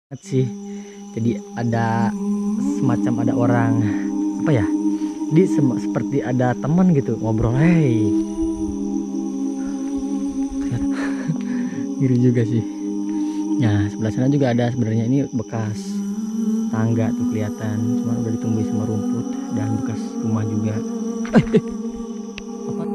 sih. Jadi ada semacam ada orang apa ya? Di seperti ada teman gitu ngobrol. Hey, ternyata ngiri juga sih. Nah, sebelah sana juga ada sebenarnya ini bekas tangga tuh kelihatan, cuma udah ditumbuhi sama rumput dan bekas rumah juga. Apa?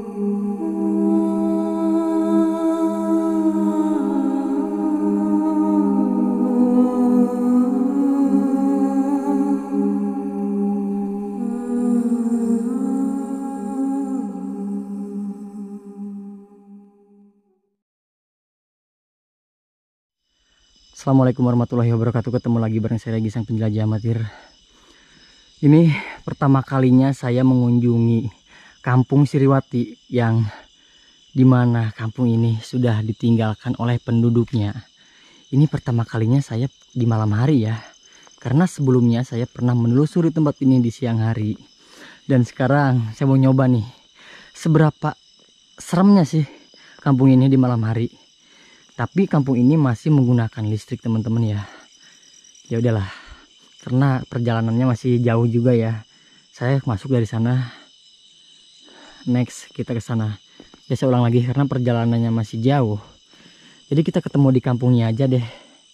Assalamualaikum warahmatullahi wabarakatuh. Ketemu lagi bareng saya lagi sang penjelajah amatir. Ini pertama kalinya saya mengunjungi Kampung Sriwati yang dimana kampung ini sudah ditinggalkan oleh penduduknya. Ini pertama kalinya saya di malam hari ya. Karena sebelumnya saya pernah menelusuri tempat ini di siang hari. Dan sekarang saya mau nyoba nih. Seberapa seremnya sih kampung ini di malam hari. Tapi kampung ini masih menggunakan listrik teman-teman ya. Ya udahlah. Karena perjalanannya masih jauh juga ya. Saya masuk dari sana. Next kita ke sana. Ya saya ulang lagi karena perjalanannya masih jauh. Jadi kita ketemu di kampungnya aja deh.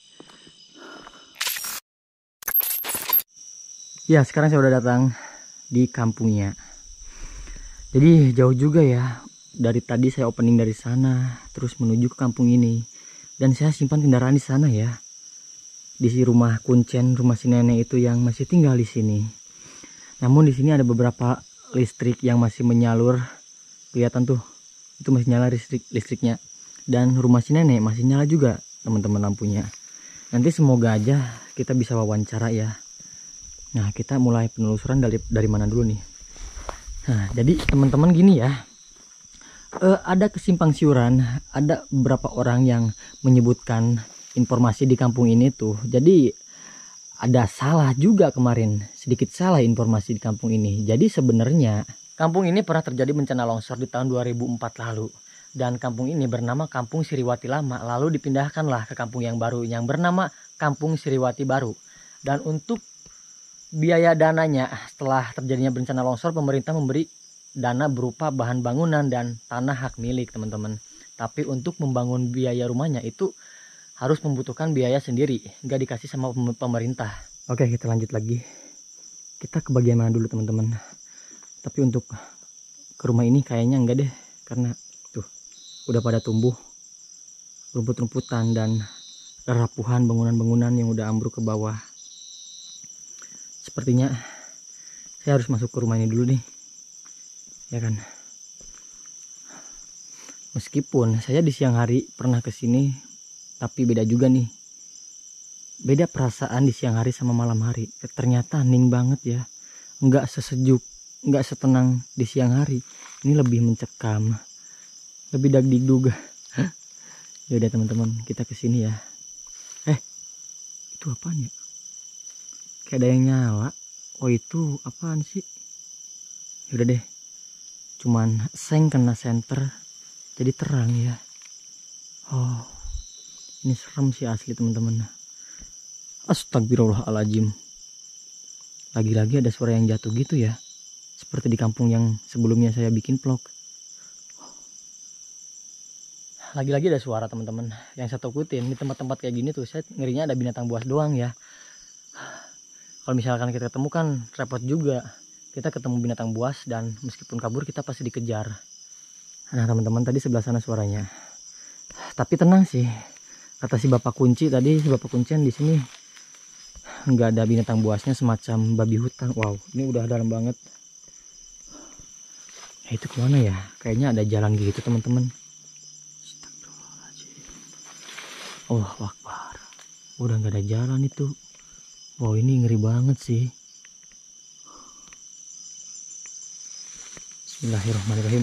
Ya sekarang saya udah datang di kampungnya. Jadi jauh juga ya. Dari tadi saya opening dari sana terus menuju ke kampung ini. Dan saya simpan kendaraan di sana ya. Di rumah kuncen, rumah si nenek itu yang masih tinggal di sini. Namun di sini ada beberapa listrik yang masih menyalur. Kelihatan tuh. Itu masih nyala listriknya. Dan rumah si nenek masih nyala juga teman-teman lampunya. Nanti semoga aja kita bisa wawancara ya. Nah, kita mulai penelusuran dari mana dulu nih. Nah, jadi teman-teman gini ya. Ada kesimpang siuran, ada beberapa orang yang menyebutkan informasi di kampung ini tuh. Jadi ada salah juga kemarin, sedikit salah informasi di kampung ini. Jadi sebenarnya kampung ini pernah terjadi bencana longsor di tahun 2004 lalu. Dan kampung ini bernama Kampung Sriwati Lama, lalu dipindahkanlah ke kampung yang baru yang bernama Kampung Sriwati Baru. Dan untuk biaya dananya setelah terjadinya bencana longsor, pemerintah memberi dana berupa bahan bangunan dan tanah hak milik teman-teman. Tapi untuk membangun biaya rumahnya itu harus membutuhkan biaya sendiri, nggak dikasih sama pemerintah. Oke, kita lanjut lagi. Kita ke bagian mana dulu teman-teman? Tapi untuk ke rumah ini kayaknya enggak deh, karena tuh udah pada tumbuh rumput-rumputan dan rerappuhan bangunan-bangunan yang udah ambruk ke bawah. Sepertinya saya harus masuk ke rumah ini dulu nih. Ya kan, meskipun saya di siang hari pernah kesini, tapi beda juga nih, beda perasaan di siang hari sama malam hari. Ternyata hening banget ya, nggak sesejuk, nggak setenang di siang hari. Ini lebih mencekam, lebih dagdikdug. Ya udah teman-teman, kita kesini ya. Itu apaan ya, kayak ada yang nyala. Oh itu apaan sih? Ya udah deh, cuman seng kena senter jadi terang ya. Oh, ini serem sih asli teman-teman. Astagfirullahaladzim. Lagi-lagi ada suara yang jatuh gitu ya, seperti di kampung yang sebelumnya saya bikin vlog. Lagi-lagi ada suara teman-teman. Yang saya takutin di tempat-tempat kayak gini tuh saya ngerinya ada binatang buas doang ya. Kalau misalkan kita ketemu kan repot juga. Kita ketemu binatang buas dan meskipun kabur kita pasti dikejar. Nah teman-teman, tadi sebelah sana suaranya. Tapi tenang sih, kata si bapak kunci tadi, si bapak kuncian di sini nggak ada binatang buasnya semacam babi hutan. Wow, ini udah dalam banget. Nah, itu kemana ya? Kayaknya ada jalan gitu teman-teman. Allah Akbar. Udah nggak ada jalan itu. Wow, ini ngeri banget sih. Bismillahirrahmanirrahim.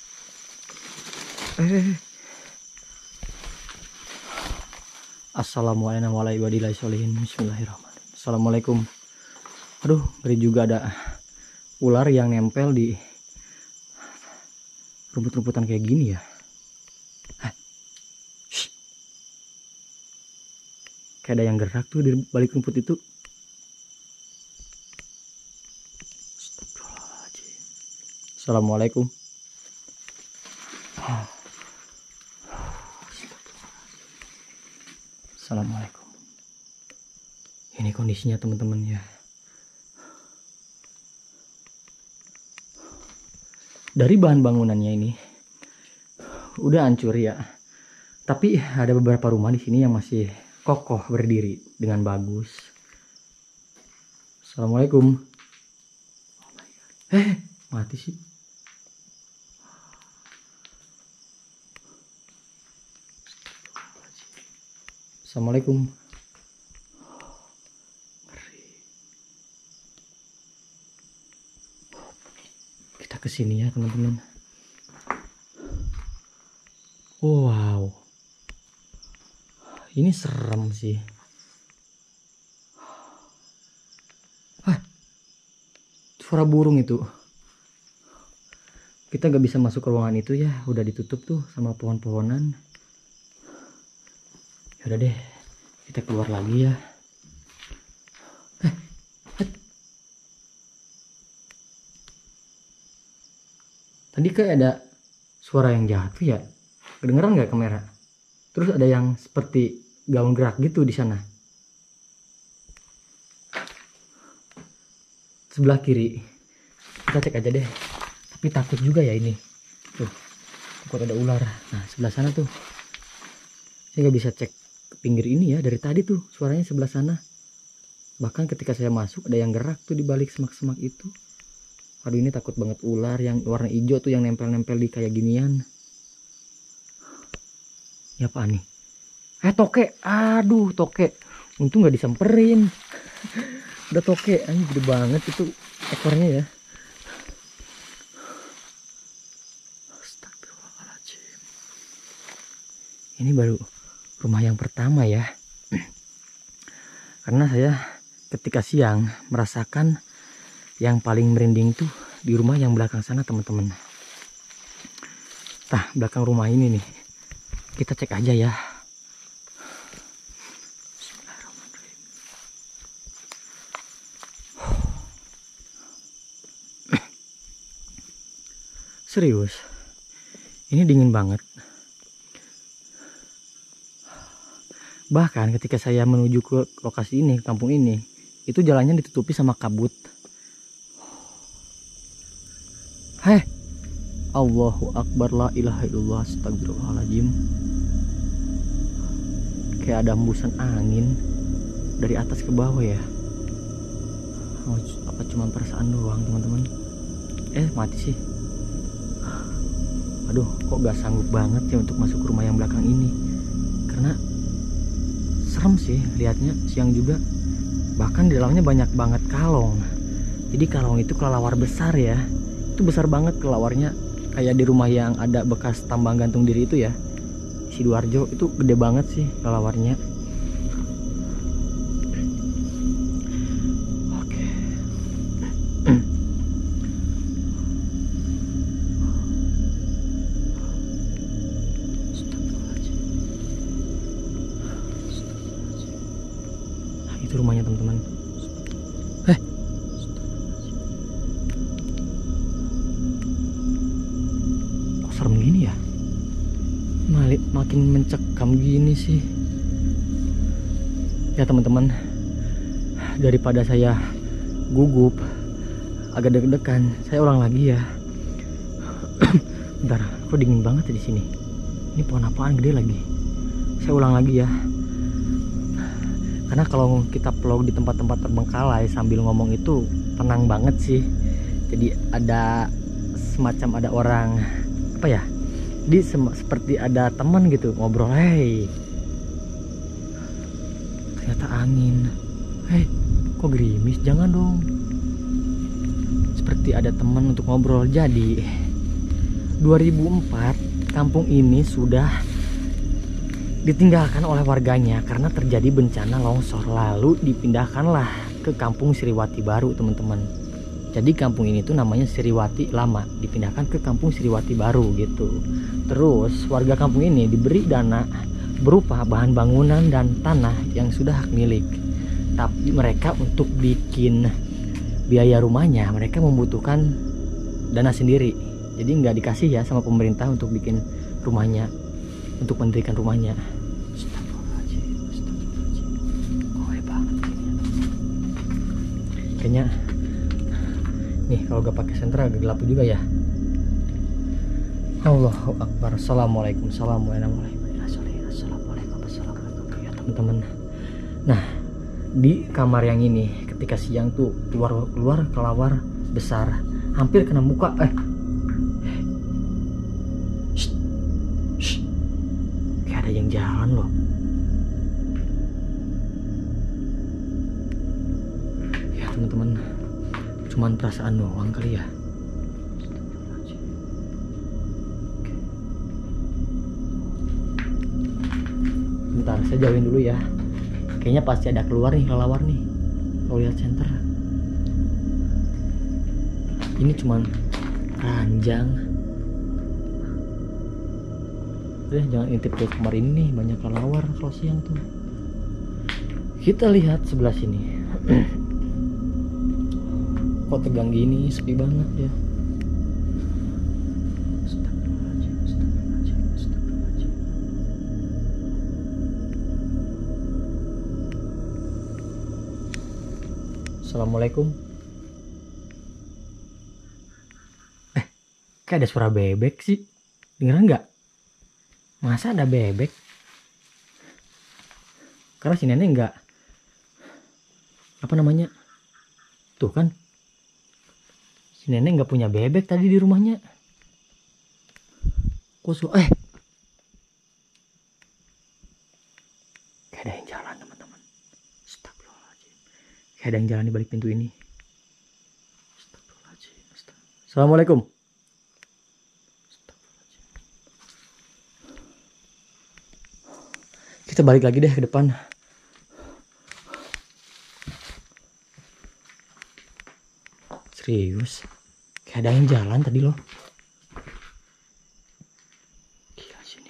Assalamualaikum. Bismillahirrahmanirrahim. Assalamualaikum. Aduh, ngeri juga, ada ular yang nempel di rumput-rumputan kayak gini ya. Kayak ada yang gerak tuh di balik rumput itu. Astagfirullahaladzim. Assalamualaikum. Assalamualaikum. Ini kondisinya teman-teman ya. Dari bahan bangunannya ini udah hancur ya. Tapi ada beberapa rumah di sini yang masih kokoh berdiri dengan bagus. Assalamualaikum. Mati sih. Assalamualaikum. Kita kesini ya teman-teman. Wow, ini serem sih. Suara burung itu. Kita gak bisa masuk ke ruangan itu ya, udah ditutup tuh sama pohon-pohonan. Yaudah deh, kita keluar lagi ya. Tadi kayak ada suara yang jatuh ya. Kedengeran nggak kamera? Terus ada yang seperti gaun gerak gitu di sana. Sebelah kiri. Kita cek aja deh. Tapi takut juga ya ini. Tuh, takut ada ular. Nah, sebelah sana tuh. Saya nggak bisa cek ke pinggir ini ya. Dari tadi tuh suaranya sebelah sana. Bahkan ketika saya masuk ada yang gerak tuh di balik semak-semak itu. Aduh, ini takut banget ular yang warna hijau tuh yang nempel-nempel di kayak ginian. Ya apaan nih? Toke. Aduh, toke. Untung nggak disamperin. Udah toke. Ini gede banget itu ekornya ya. Astagfirullahaladzim. Ini baru rumah yang pertama ya. Karena saya ketika siang merasakan yang paling merinding tuh di rumah yang belakang sana teman-teman. Nah, belakang rumah ini nih. Kita cek aja ya. Bismillahirrahmanirrahim. Serius. Ini dingin banget. Bahkan ketika saya menuju ke lokasi ini, kampung ini, itu jalannya ditutupi sama kabut. Allahu Akbar, la ilaha illallah, astagfirullahaladzim. Kayak ada hembusan angin dari atas ke bawah ya. Apa cuma perasaan doang teman-teman? Mati sih. Aduh, kok gak sanggup banget ya untuk masuk ke rumah yang belakang ini. Karena serem sih lihatnya siang juga. Bahkan di dalamnya banyak banget kalong. Jadi kalong itu kelelawar besar ya. Itu besar banget kelawarnya, kayak di rumah yang ada bekas tambang gantung diri itu ya, Sidoarjo, itu gede banget sih kelawarnya. Oke. Nah, itu rumahnya teman-teman. Serem gini ya, makin mencekam gini sih ya teman-teman. Daripada saya gugup agak deg-degan, saya ulang lagi ya. Bentar, kok dingin banget ya di sini. Ini pohon apaan gede lagi. Saya ulang lagi ya, karena kalau kita vlog di tempat-tempat terbengkalai sambil ngomong itu tenang banget sih. Jadi ada semacam ada orang apa ya, di seperti ada teman gitu ngobrol. Ternyata angin. Kok gerimis? Jangan dong. Seperti ada teman untuk ngobrol. Jadi 2004 kampung ini sudah ditinggalkan oleh warganya karena terjadi bencana longsor, lalu dipindahkanlah ke kampung Sriwati baru teman-teman. Jadi kampung ini tuh namanya Sriwati Lama, dipindahkan ke kampung Sriwati baru gitu. Terus warga kampung ini diberi dana berupa bahan bangunan dan tanah yang sudah hak milik. Tapi mereka untuk bikin biaya rumahnya mereka membutuhkan dana sendiri. Jadi nggak dikasih ya sama pemerintah untuk bikin rumahnya, untuk mendirikan rumahnya. Kayaknya nih kalau gak pakai senter agak gelap juga ya. Allahu Akbar. Assalamualaikum. Assalamualaikum ya teman-teman. Nah, di kamar yang ini ketika siang tuh keluar kelawar besar, hampir kena muka. Kayak ada yang jalan loh. Ya teman-teman, cuman perasaan doang kali ya. Bentar, saya jauhin dulu ya. Kayaknya pasti ada keluar nih kelawar nih. Kalau lihat center. Ini cuman ranjang. Udah jangan intip ke kamar ini nih, banyak kelawar kalau siang tuh. Kita lihat sebelah sini. Kok tegang gini, sepi banget ya. Assalamualaikum. Kayak ada suara bebek sih. Dengeran nggak? Masa ada bebek? Karena si nenek nggak, apa namanya? Tuh kan, si nenek nggak punya bebek tadi di rumahnya. Kayak ada yang jalan teman-teman. Astagfirullahaladzim. Kayak ada yang jalan di balik pintu ini. Astagfirullahaladzim. Assalamualaikum. Kita balik lagi deh ke depan. Serius, kayak ada yang jalan tadi loh. Gila sini.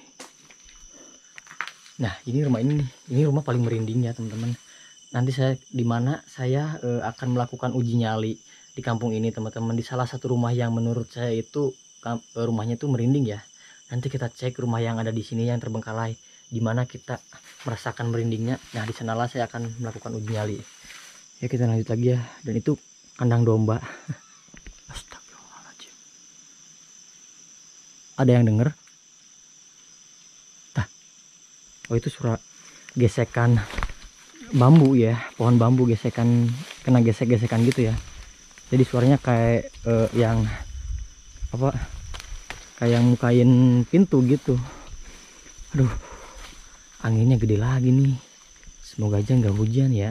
Nah, ini rumah ini nih. Ini rumah paling merinding ya teman-teman. Nanti saya akan melakukan uji nyali di kampung ini teman-teman. Di salah satu rumah yang menurut saya itu rumahnya itu merinding ya. Nanti kita cek rumah yang ada di sini yang terbengkalai, di mana kita merasakan merindingnya. Nah, di sanalah saya akan melakukan uji nyali. Ya, kita lanjut lagi ya. Dan itu kandang domba. Astagfirullahaladzim. Ada yang denger? Oh, itu suara gesekan bambu ya, pohon bambu gesekan, kena gesek-gesekan gitu ya. Jadi suaranya kayak yang apa? Kayak yang mukain pintu gitu. Aduh, anginnya gede lagi nih. Semoga aja nggak hujan ya.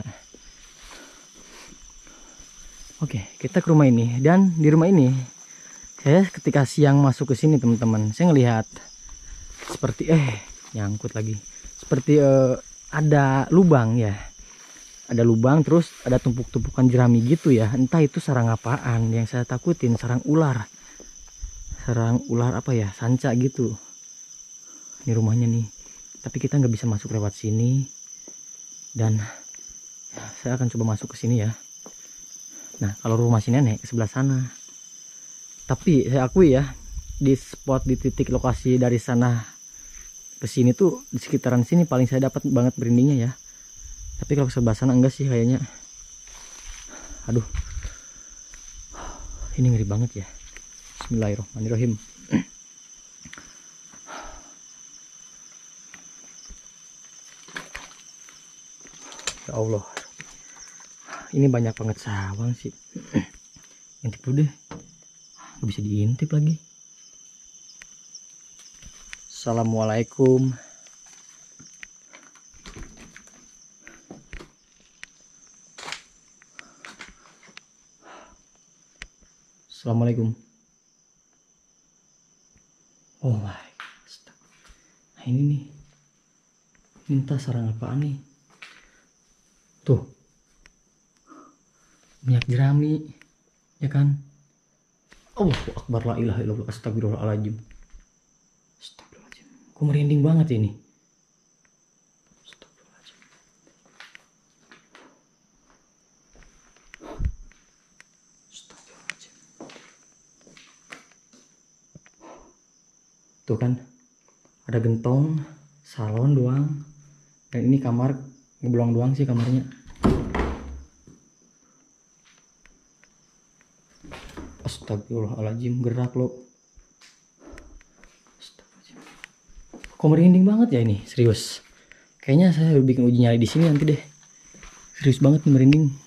Oke, kita ke rumah ini. Dan di rumah ini saya ketika siang masuk ke sini teman-teman, saya ngelihat seperti nyangkut lagi. Seperti ada lubang ya. Ada lubang, terus ada tumpuk-tumpukan jerami gitu ya. Entah itu sarang apaan. Yang saya takutin sarang ular. Sarang ular apa ya, sanca gitu. Ini rumahnya nih. Tapi kita nggak bisa masuk lewat sini. Dan ya, saya akan coba masuk ke sini ya. Nah, kalau rumah si nenek ke sebelah sana. Tapi saya akui ya, di spot, di titik lokasi dari sana ke sini tuh, di sekitaran sini paling saya dapat banget merindingnya ya. Tapi kalau ke sebelah sana enggak sih kayaknya. Aduh, ini ngeri banget ya. Bismillahirrahmanirrahim. Ya Allah, ini banyak banget sawang sih. Intip dulu deh, nggak bisa diintip lagi. Assalamualaikum. Assalamualaikum. Oh my God. Nah ini nih, minta sarang apaan nih? Tuh, minyak jerami, ya kan? Allahu Akbar, la ilaha illallah, astagfirullahaladzim. Astagfirullahaladzim. Kok merinding banget ini? Tuh kan, ada gentong, salon doang, dan ini kamar ngeblong doang sih kamarnya. Astagfirullahaladzim, gerak lo. Astagfirullahaladzim. Kok merinding banget ya ini, serius. Kayaknya saya bikin uji nyali di sini nanti deh. Serius banget nih merinding.